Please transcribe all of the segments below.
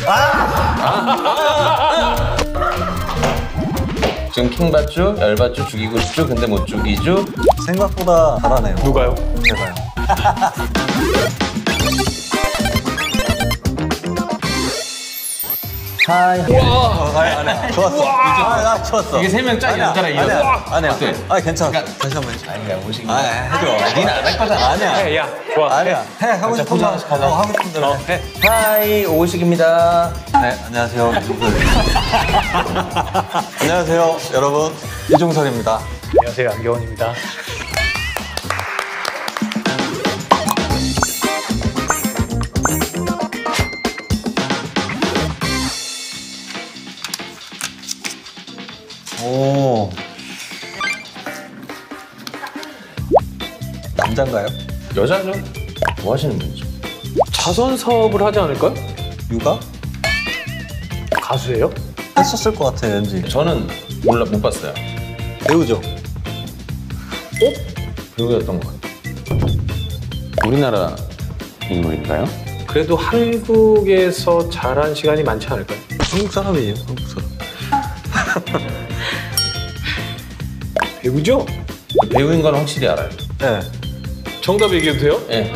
지금 킹받죠? 열받죠? 죽이고 싶죠? 근데 못 죽이죠? 생각보다 잘하네요. 누가요? 제가요. 하이. 아니야. 좋았어. 나 좋았어. 이게 3명 짝이 연달아 이어서. 아니야. 어때? 괜찮아. 그러니까- 다시 한번 해줘. 아니야, 오시기. 해줘. 니는 안 할 거잖아. 아니야. 해, 야, 좋아. 아니야. 해. 하고 싶은 거 하고 싶은 대로 해. 하이, 오식입니다. 네, 안녕하세요. 이종설. 안녕하세요, 여러분. 이종설입니다. 안녕하세요, 안경원입니다. 오. 남잔가요? 여자죠? 뭐 하시는 분이죠? 자선 사업을 하지 않을까요? 육아? 가수예요? 했었을 것 같아요, 왠지. 저는 몰라, 못 봤어요. 배우죠? 배우였던 것 같아요. 우리나라 인물인가요? 그래도 한국에서 자란 시간이 많지 않을까요? 한국 사람이에요, 한국 사람. 배우죠? 배우인 건 확실히 알아요. 네. 정답 얘기해도 돼요? 예.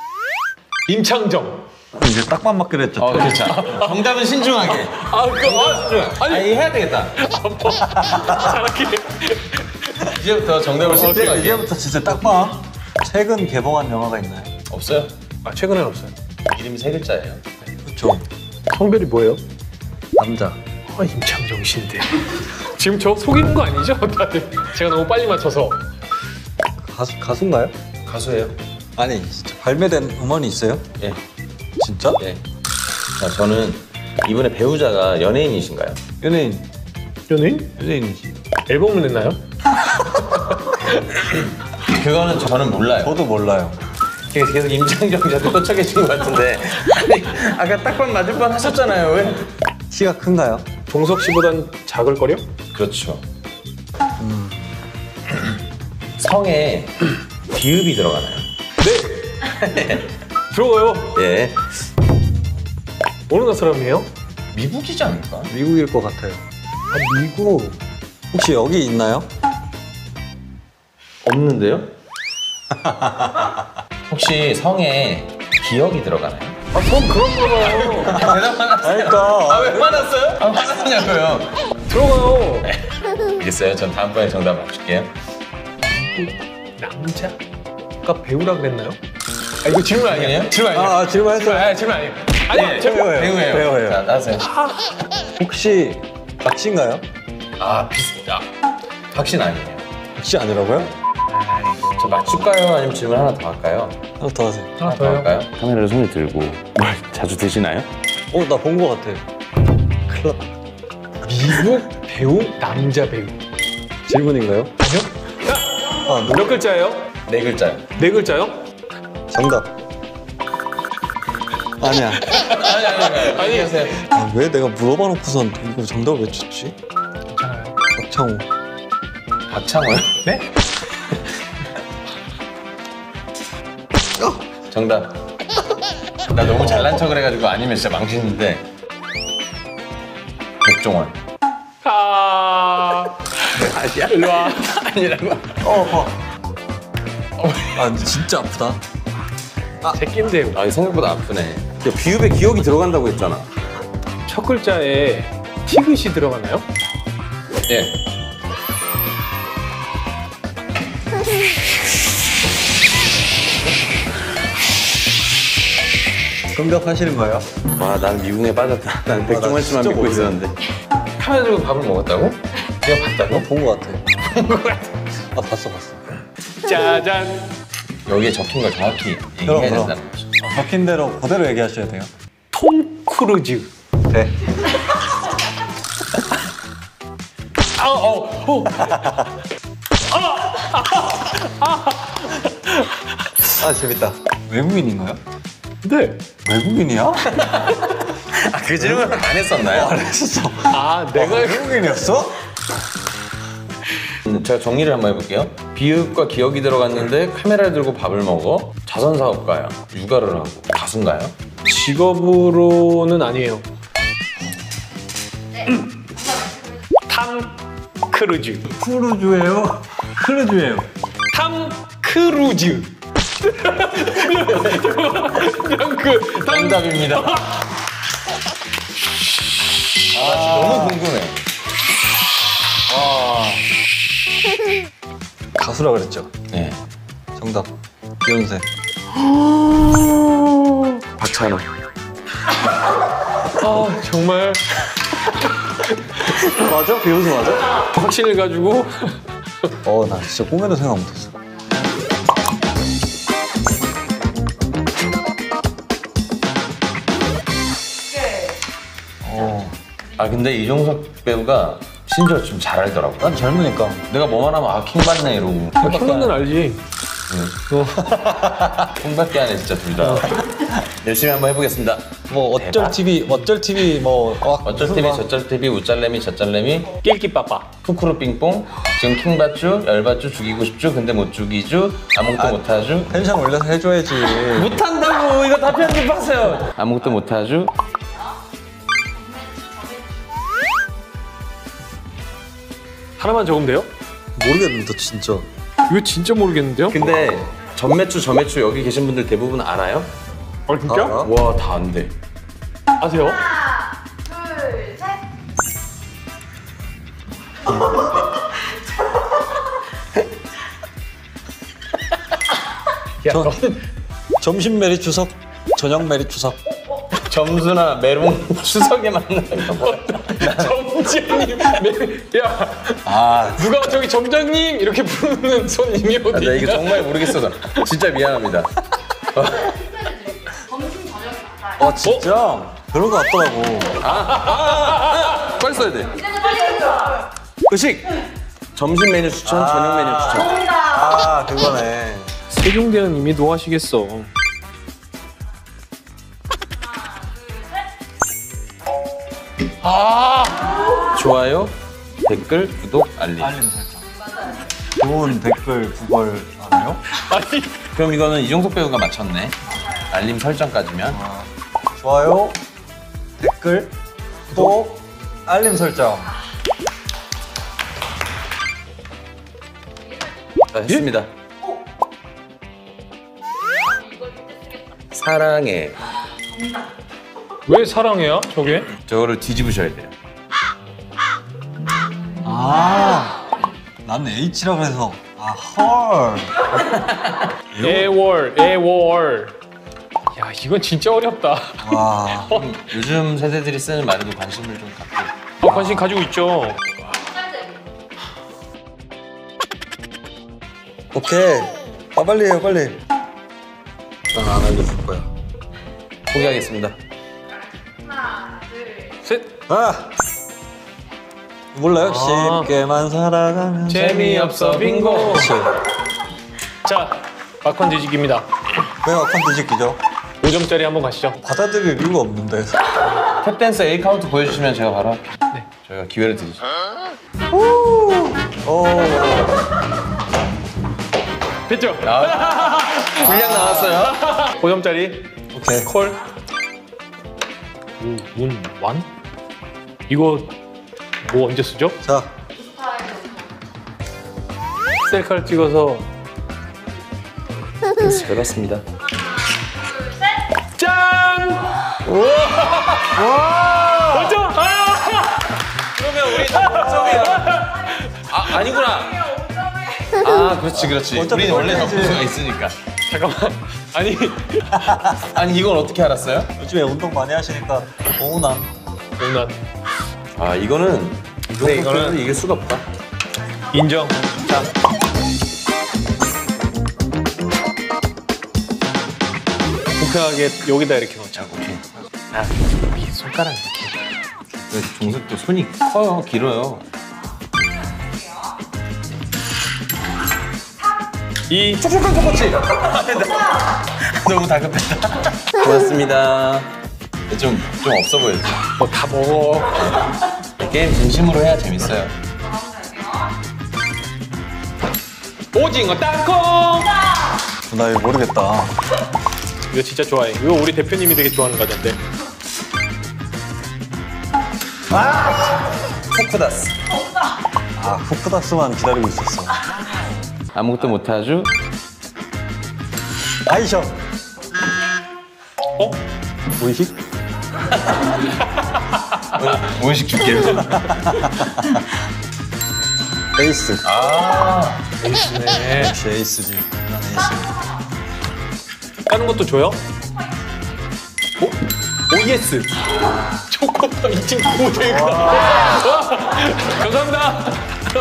임창정. 이제 딱만 맞기로 했죠. 그렇죠. 정답은 신중하게. 아니, 해야 되겠다. 잘하게. 이제부터 정답을 신중하게. 이제부터 진짜 딱방. 최근 개봉한 영화가 있나요? 없어요. 최근엔 없어요. 이름이 3글자예요. 그렇죠. 성별이 뭐예요? 남자. 임창정 씨인데. 지금 저 속이는 거 아니죠? 다들. 제가 너무 빨리 맞춰서. 가수인가요? 가수예요. 아니, 진짜 발매된 음원이 있어요? 예. 진짜? 예. 자, 저는 이번에 배우자가 연예인이신가요? 연예인. 연예인? 연예인이지. 앨범을 냈나요? 그거는 저는 몰라요. 저도 몰라요. 계속 임창정 씨한테 꽂혀 계신 것 같은데. 아니, 아까 딱밤 맞을 뻔 하셨잖아요. 왜? 키가 큰가요? 종석 씨보단 작을 거려? 그렇죠. 성에 비읍이 들어가나요? 네. 들어가요. 예. 어느 나라 사람이에요? 미국이지 않을까? 미국일 것 같아요. 미국. 혹시 여기 있나요? 없는데요? 혹시 성에 기억이 들어가나요? 성 그런가 봐요. 대답 화났어요. 그러니까. 왜 화났어요? 화났냐고요? 들어가요. 알겠어요. 전 다음번에 정답 맞출게요. 남자가 배우라 그랬나요? 이거 질문 아니에요? 질문 아니에요? 질문했어요. 질문 아니에요. 아니요, 제가 배우예요. 배우예요. 자, 나가세요. 혹시 박씨인가요? 비슷하다. 박신 아니에요. 박씨 아니라고요? 저 맞출까요? 아니면 질문 하나 더 할까요? 하나 더 하세요. 하나 더 할까요? 카메라를 손에 들고 뭘 자주 드시나요? 나 본 것 같아. 큰일 났다. 미국 배우, 남자 배우. 질문인가요? 아니요? 몇 글자예요? 4글자요. 4글자요? 정답. 아니야. 아니, 하세요. 왜 내가 물어봐 놓고선 이거 정답을 왜 줬지? 괜찮아요. 박창호. 박창호요? 네? 정답. 나 너무 잘난 척을 해가지고 아니면 진짜 망치는데. 백종원. 아니야? 일로 와. 아니라고? 근데 진짜 아프다. 새끼인데 생각보다 아프네. 비읍에 기억이 들어간다고 했잖아. 첫 글자에 티귿이 들어가나요? 예. 공격하시는 거예요? 와, 난 미궁에 빠졌다. 난 백종원 씨만 진짜 믿고 모르겠어. 있었는데. 카메라 들고 밥을 먹었다고? 내가 봤다고? 본 것 같아. 봤어. 짜잔. 여기에 적힌 걸 정확히 그럼, 얘기해야 그럼. 된다는 거죠. 적힌 대로 그대로 얘기하셔야 돼요. 톰 크루즈. 네. 재밌다. 외국인인가요? 네. 외국인이야? 그 질문을 안 했었나요? 안 했었어. 내가 외국인이었어? 제가 정리를 한번 해볼게요. 비읍과 기억이 들어갔는데 카메라를 들고 밥을 먹어. 자선사업가야. 육아를 하고. 가수인가요? 직업으로는 아니에요. 탐 크루즈. 크루즈예요? 크루즈예요. 탐 크루즈. 그냥 그 정답입니다. 너무 궁금해. 가수라 그랬죠? 네. 정답. 비욘세. 박찬호. 아 정말 맞아? 비욘세 맞아? 확신을 가지고 나 진짜 꿈에도 생각 못했어. 아 근데 이종석 배우가 심지어 좀 잘 알더라고. 난 젊으니까. 내가 뭐만 하면 킹받네 이러고. 킹받는 알지. 킹받게 하네 진짜 둘 다. 열심히 한번 해보겠습니다. 뭐 어쩔 TV 뭐 어쩔 TV 저쩔 TV 우짤래미 저짤래미 낄끼빠빠. 푸쿠루 삥뽕 지금 킹받쥬 열받쥬 죽이고 싶쥬 근데 못 죽이쥬 아무것도 못하쥬 텐션 올려서 해줘야지. 못한다고 이거 다 편집하세요. 아무것도 못하쥬. 하나만 적으면 돼요? 모르겠는데 진짜. 이거 진짜 모르겠는데요? 근데 전매추 저매추 여기 계신 분들 대부분 알아요? 아 진짜? 알아? 와 다 안 돼. 아세요? 하나, 둘, 셋. 야, 저- 너는 점심 메리 추석, 저녁 메리 추석. 점수나 메롱 추석에 맞는 거. 점장님, 야, 아, 누가 저기 점장님 이렇게 부르는 손님이 어디 나 이거 있냐? 정말 모르겠어. 나. 진짜 미안합니다. 점심 저녁이 맞아요. 진짜? 그런 거 같더라고. 빨리 써야 돼. 이제는 빨리 해줘. 의식. 점심 메뉴 추천, 저녁 메뉴 추천. 정답. 그거네. 세종대는 이미 노하시겠어. 좋아요, 댓글, 구독, 알림. 알림 설정. 좋은 댓글 구걸 알아요? 아니, 그럼 이거는 이종석 배우가 맞췄네. 알림 설정까지면. 좋아요, 댓글, 구독, 알림 설정. 자, 했습니다. 사랑해. 왜 사랑해요? 저게? 저거를 뒤집으셔야 돼요. 난 H라 그래서 헐. 애월. 야, 이건 진짜 어렵다. 와. 요즘 세대들이 쓰는 말에도 관심을 좀 갖고. 관심 가지고 있죠. 오케이. 빨리 해요, 빨리. 난 안 알려줄 거야. 포기하겠습니다. 하나, 둘. 셋. 몰라요? 쉽게만 살아가면 재미없어 빙고. 그치. 자, 막판 뒤지기입니다. 왜 막판 뒤집기죠? 5점짜리 한번 가시죠. 받아들일 이유가 없는데. 탭댄스 A 카운트 보여주시면 제가 바로 할게요. 네. 저희가 기회를 드리죠. 됐죠? 분량 나왔어요. 5점짜리 오케이. 콜. 완? 이거 뭐 언제 쓰죠? 자, 셀카를 찍어서 그렇습니다. 짠! 우와! 맞죠? 그러면 우리 점이야. 아니구나. 그렇지. 어차피 우리는 원래 꼴찌지. 점수가 있으니까. 잠깐만. 아니 이건 어떻게 알았어요? 요즘에 운동 많이 하시니까 오운함. 누나 이거는 이거는 이길 수가 없다. 인정. 자. 공평하게 여기다 이렇게 넣자. 오케이. 이 손가락 이렇게. 종석도 손이 커요, 길어요. 이 촉촉한 초코치. 너무 다급했다. 고맙습니다. 좀 없어 보였죠. 뭐 다 먹어. 게임 진심으로 해야 재밌어요. 오징어 땅콩. 나 이거 모르겠다. 이거 진짜 좋아해. 이거 우리 대표님이 되게 좋아하는 과자인데. 후크다스. 아, 후크다스만 기다리고 있었어. 아무것도 못하죠? 아이션. 어? 오이식? 무의식 줄게요. 에이스. 아, 네. 역시 에이스지. 난 에이스. 까는 것도 줘요? 오? OES. 초코파 2.5대가. 감사합니다.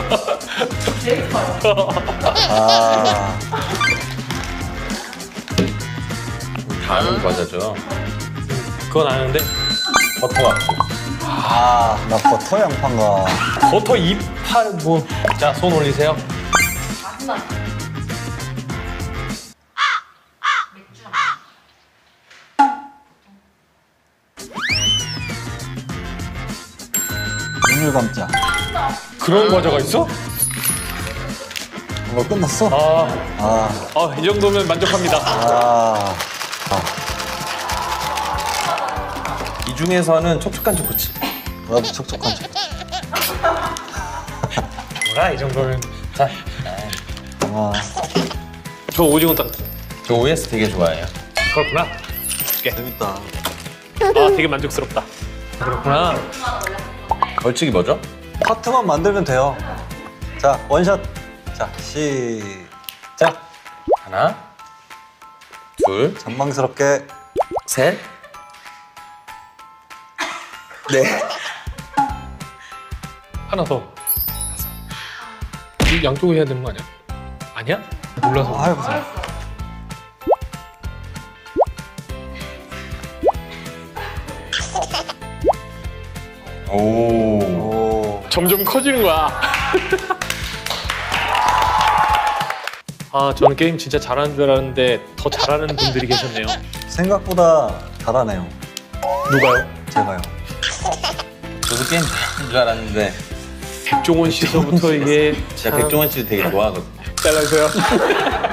아, 다는 과자죠. 그건 아는데 버터가. 나 버터 양파인가. 버터 2팔 뭐. 자, 손 올리세요. 마지막. 맥주. 눈을 감자. 그런 과자가 있어? 뭐 끝났어? 이 정도면 만족합니다. 이 중에서는 촉촉한 초코칩. 나도 촉촉한 척. 뭐라, 이 정도면. 자, 아, 저 오징어 땅콩. 저 OS 되게 좋아해요. 그렇구나. 재밌다. 되게 만족스럽다. 그렇구나. 벌칙이 뭐죠? 파트만 만들면 돼요. 자, 원샷. 자, 시작. 하나, 둘, 전망스럽게. 셋, 넷. 하나 더. 이 양쪽을 해야 되는 거 아니야? 아니야? 몰라서. 해보세요. 오. 오. 점점 커지는 거야. 저는 게임 진짜 잘하는 줄 알았는데 더 잘하는 분들이 계셨네요. 생각보다 잘하네요. 누가요? 제가요. 저도 게임 잘하는 줄 알았는데 백종원 씨서부터 이게 제가 백종원 씨를 되게 좋아하거든요. 잘라주세요.